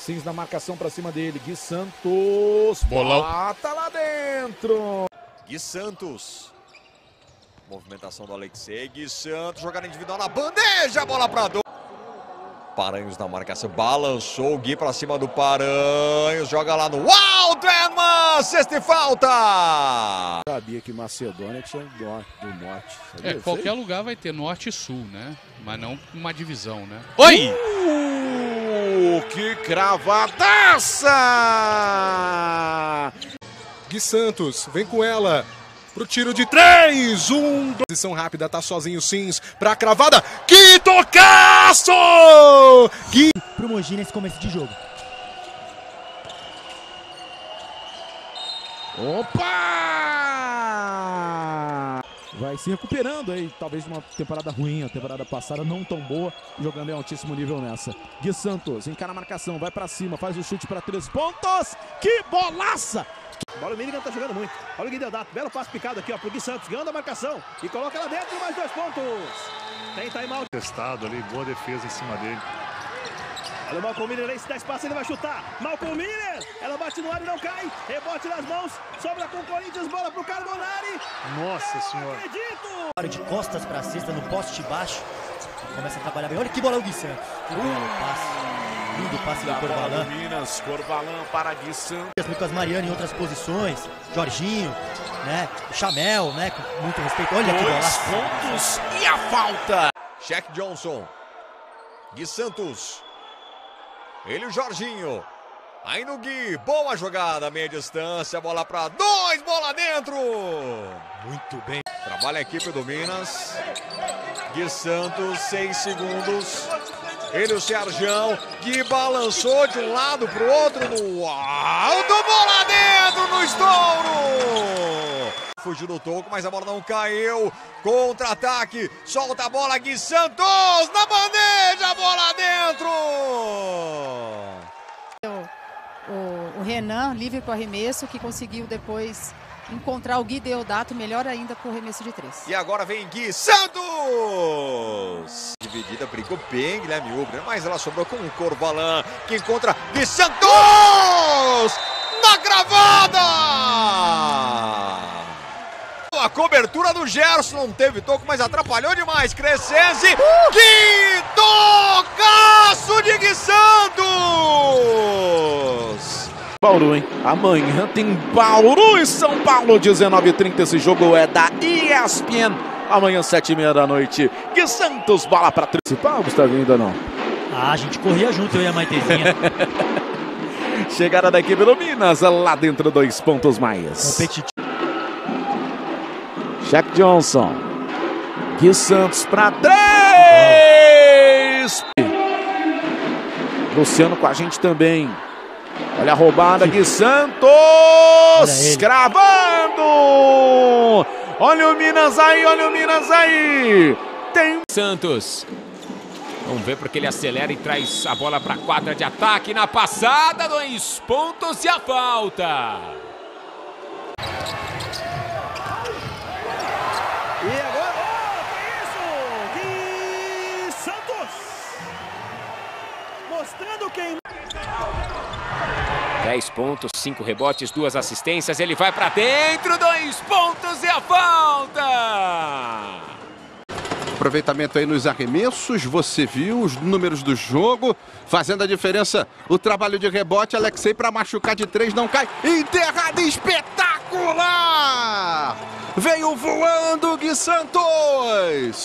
Sims na marcação pra cima dele. Gui Santos. Bolão. Bota lá dentro. Gui Santos. Movimentação do Alexei. Gui Santos. Jogada individual na bandeja. Bola pra dois. Paranhos na marcação. Balançou o Gui pra cima do Paranhos. Joga lá no alto. Edman. Sexta e falta. Sabia que Macedônia tinha do norte. Sabia? Qualquer lugar vai ter norte e sul, né? Mas não uma divisão, né? Oi! Que cravadaça! Gui Santos, vem com ela. Pro tiro de 3, 1, 2. Posição rápida, tá sozinho o Sims pra cravada. Que tocaço! Gui. Pro Mogi nesse começo de jogo. Opa! Vai se recuperando aí, talvez de uma temporada ruim, a temporada passada não tão boa, jogando em altíssimo nível nessa. Gui Santos encara a marcação, vai pra cima, faz o chute pra 3 pontos. Que bolaça! Bola, o Minigan tá jogando muito. Olha o Gui Deodato, belo passo picado aqui, ó, pro Gui Santos, ganhando a marcação e coloca ela dentro, mais 2 pontos. Tem timeout. Testado ali, boa defesa em cima dele. Olha o Malcolm Miller aí, se dá espaço ele vai chutar. Malcolm Miller, ela bate no ar e não cai. Rebote nas mãos, sobra com o Corinthians, bola pro Carbonari. Nossa senhora. Acredito! De costas pra cesta, no poste baixo. Começa a trabalhar bem. Olha que bola o Gui Santos. Que belo passe. Lindo passe do Corvalan. Minas, Corvalan para Gui Santos. Lucas Mariano em outras posições. Jorginho, né? Chamel, né? Com muito respeito. Olha que bola. 2 pontos e a falta. Shaq Johnson. Gui Santos. Ele e o Jorginho. Aí no Gui. Boa jogada, meia distância. Bola pra 2. Bola dentro. Muito bem. Trabalha a equipe do Minas. Gui Santos, 6 segundos. Ele e o Sergião. Gui balançou de um lado pro outro no alto. Bola dentro no estouro. Fugiu do toco, mas a bola não caiu. Contra-ataque. Solta a bola. Gui Santos na bandeja. Bola dentro. O Renan, livre para o arremesso, que conseguiu depois encontrar o Gui Deodato, melhor ainda para o arremesso de 3. E agora vem Gui Santos! Dividida, brigou bem Guilherme Ubner, mas ela sobrou com o Corvalan, que encontra Gui Santos! Na cravada! A cobertura do Gerson não teve toco, mas atrapalhou demais. Crescenzi, que tocaço de Gui Santos! Bauru, hein? Amanhã tem Bauru e São Paulo, 19h30. Esse jogo é da ESPN. Amanhã, 7h30 da noite. Gui Santos, bola para principal, Gustavinho, ainda não? Ah, a gente corria junto, eu e a Maitezinha. Chegada da equipe do Minas, lá dentro, 2 pontos mais. Competitivo. Shaq Johnson. Gui Santos para 3. Luciano com a gente também. Olha a roubada, Gui Santos! Cravando! Olha o Minas aí, olha o Minas aí! Tem Santos. Vamos ver porque ele acelera e traz a bola para a quadra de ataque na passada. 2 pontos e a falta. E agora, que isso? Gui Santos! Mostrando quem... 10 pontos, 5 rebotes, 2 assistências. Ele vai para dentro, 2 pontos e a falta. Aproveitamento aí nos arremessos, você viu os números do jogo, fazendo a diferença, o trabalho de rebote, Alexei para machucar de 3, não cai, enterrada espetacular! Veio voando Gui Santos!